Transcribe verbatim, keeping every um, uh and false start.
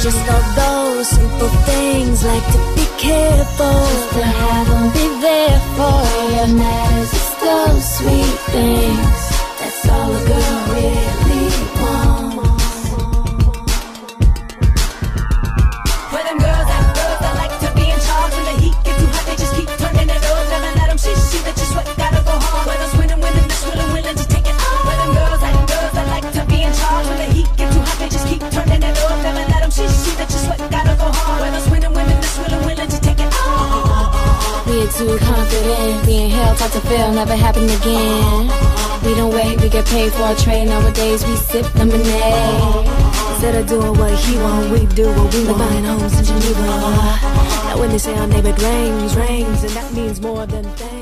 just all those simple things, like to be careful, just to have them be there for you. Matters is those sweet things, that's all a girl really wants. Where them girls at, girls that like to be in charge. When the heat get too hot, they just keep turning it up. Never let them see, see that you sweat, gotta go hard. Where those winning, winning, this willing, willing to take it on. Where them girls at, girls that like to be in charge. When the heat get too hot, they just keep turning it up. Never let them see, see that you sweat, gotta go hard. Where those winning, winning, this willing, willing to take it on. Being too confident, being held hard to fail, never happen again. We don't wait, we get paid for our trade. Nowadays we sip lemonade. Instead of doing what he want, we do what we want. Like buying homes in Geneva. Now when they say our neighbor rains, rains, and that means more than things.